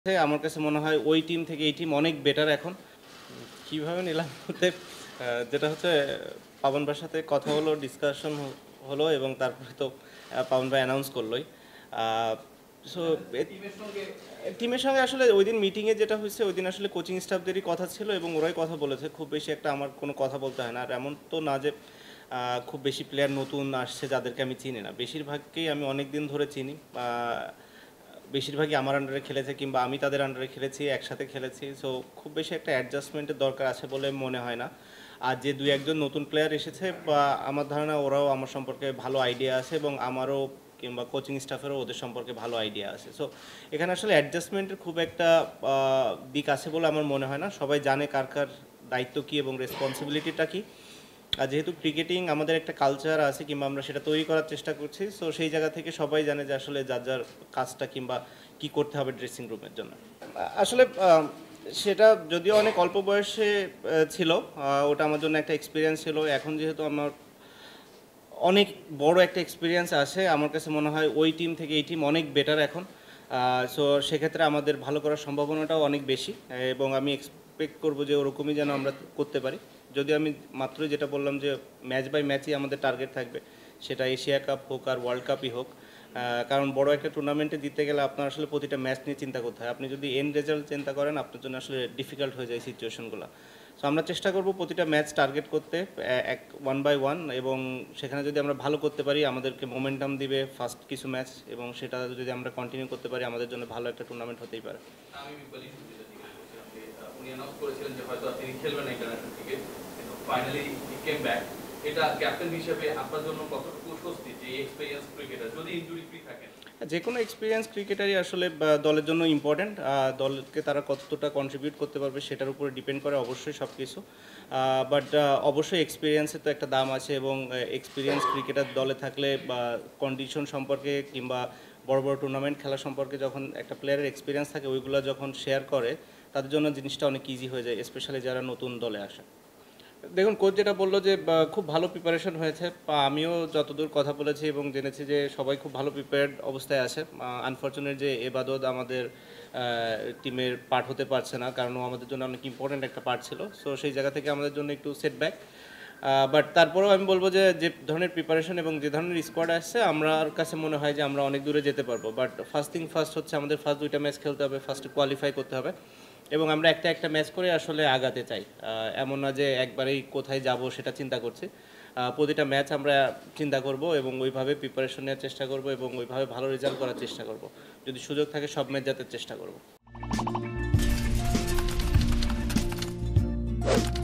আমার কাছে মনে হয় ওই টিম থেকে এই টিম অনেক বেটার এখন। কিভাবে নিলাম বলতে যেটা হচ্ছে পাবন ভাইয়ের সাথে কথা হলো, ডিসকাশন হলো এবং তারপরে তো পাবন ভাই অ্যানাউন্স করলোই। সো টিমের সঙ্গে আসলে ওই দিন মিটিংয়ে যেটা হয়েছে, ওই দিন আসলে কোচিং স্টাফদেরই কথা ছিল এবং ওরাই কথা বলেছে। খুব বেশি একটা আমার কোনো কথা বলতে হয় না। আর এমন তো না যে খুব বেশি প্লেয়ার নতুন আসছে যাদেরকে আমি চিনি না। বেশিরভাগকেই আমি অনেক দিন ধরে চিনি। বেশিরভাগই আমার আন্ডারে খেলেছে কিংবা আমি তাদের আন্ডারে খেলেছি, একসাথে খেলেছি। সো খুব বেশি একটা অ্যাডজাস্টমেন্টের দরকার আছে বলে মনে হয় না। আর যে দুই একজন নতুন প্লেয়ার এসেছে বা আমার ধারণা ওরাও আমার সম্পর্কে ভালো আইডিয়া আছে এবং আমারও কিংবা কোচিং স্টাফেরও ওদের সম্পর্কে ভালো আইডিয়া আছে। সো এখানে আসলে অ্যাডজাস্টমেন্টের খুব একটা দিক আছে বলে আমার মনে হয় না। সবাই জানে কার কার দায়িত্ব কী এবং রেসপন্সিবিলিটিটা কী। আর যেহেতু ক্রিকেটিং আমাদের একটা কালচার আছে কিংবা আমরা সেটা তৈরি করার চেষ্টা করছি, সো সেই জায়গা থেকে সবাই জানে যে আসলে যার যার কাজটা কিংবা কি করতে হবে ড্রেসিং রুমের জন্য। আসলে সেটা যদিও অনেক অল্প বয়সে ছিল, ওটা আমার জন্য একটা এক্সপিরিয়েন্স ছিল। এখন যেহেতু আমার অনেক বড় একটা এক্সপিরিয়েন্স আছে, আমার কাছে মনে হয় ওই টিম থেকে এই টিম অনেক বেটার এখন। সো সেক্ষেত্রে আমাদের ভালো করার সম্ভাবনাটাও অনেক বেশি এবং আমি এক্সপেক্ট করবো যে ওরকমই যেন আমরা করতে পারি। যদি আমি মাত্রই যেটা বললাম যে ম্যাচ বাই ম্যাচই আমাদের টার্গেট থাকবে, সেটা এশিয়া কাপ হোক আর ওয়ার্ল্ড কাপই হোক। কারণ বড় একটা টুর্নামেন্টে জিততে গেলে আপনার আসলে প্রতিটা ম্যাচ নিয়ে চিন্তা করতে হয়। আপনি যদি এন্ড রেজাল্ট চিন্তা করেন, আপনার জন্য আসলে ডিফিকাল্ট হয়ে যায় সিচুয়েশনগুলো। সো আমরা চেষ্টা করব প্রতিটা ম্যাচ টার্গেট করতে এক ওয়ান বাই ওয়ান, এবং সেখানে যদি আমরা ভালো করতে পারি আমাদেরকে মোমেন্টাম দিবে ফার্স্ট কিছু ম্যাচ, এবং সেটা যদি আমরা কন্টিনিউ করতে পারি আমাদের জন্য ভালো একটা টুর্নামেন্ট হতেই পারে। আমি উনি অ্যানাউন্স করেছিলেন যে হয়তো তিনি খেলবেন না ইন্টারন্যাশনাল ক্রিকেট, কিন্তু ফাইনালি হি কেম ব্যাক। এটা ক্যাপ্টেন হিসেবে আপনার জন্য কতটুকু স্বস্তি যে এক্সপেরিয়েন্স ক্রিকেটার যদি ইনজুরি ফ্রি থাকেন? যে কোনো এক্সপিরিয়েন্স ক্রিকেটারই আসলে দলের জন্য ইম্পর্ট্যান্ট। দলকে তারা কতটা কন্ট্রিবিউট করতে পারবে সেটার উপরে ডিপেন্ড করে অবশ্যই সব কিছু। বাট অবশ্যই এক্সপিরিয়েন্সের তো একটা দাম আছে, এবং এক্সপিরিয়েন্স ক্রিকেটার দলে থাকলে বা কন্ডিশন সম্পর্কে কিংবা বড় বড় টুর্নামেন্ট খেলা সম্পর্কে যখন একটা প্লেয়ারের এক্সপিরিয়েন্স থাকে, ওইগুলো যখন শেয়ার করে তাদের জন্য জিনিসটা অনেক ইজি হয়ে যায়, স্পেশালি যারা নতুন দলে আসে। দেখুন, কোচ যেটা বললো যে খুব ভালো প্রিপারেশন হয়েছে, বা আমিও যতদূর কথা বলেছি এবং জেনেছি যে সবাই খুব ভালো প্রিপেয়ার্ড অবস্থায় আছে। আনফর্চুনেট যে এবাদত আমাদের টিমের পার্ট হতে পারছে না, কারণ ও আমাদের জন্য অনেক ইম্পর্ট্যান্ট একটা পার্ট ছিল। সো সেই জায়গা থেকে আমাদের জন্য একটু সেটব্যাক। বাট তারপরেও আমি বলবো যে যে ধরনের প্রিপারেশন এবং যে ধরনের স্কোয়াড আসছে, আমার কাছে মনে হয় যে আমরা অনেক দূরে যেতে পারবো। বাট ফার্স্ট থিং ফার্স্ট হচ্ছে আমাদের ফার্স্ট দুইটা ম্যাচ খেলতে হবে, ফার্স্টে কোয়ালিফাই করতে হবে এবং আমরা একটা একটা ম্যাচ করে আসলে আগাতে চাই। এমন না যে একবারেই কোথায় যাব সেটা চিন্তা করছি। প্রতিটা ম্যাচ আমরা চিন্তা করব এবং ওইভাবে প্রিপারেশন নেওয়ার চেষ্টা করব এবং ওইভাবে ভালো রেজাল্ট করার চেষ্টা করব। যদি সুযোগ থাকে সব ম্যাচ জেতার চেষ্টা করব।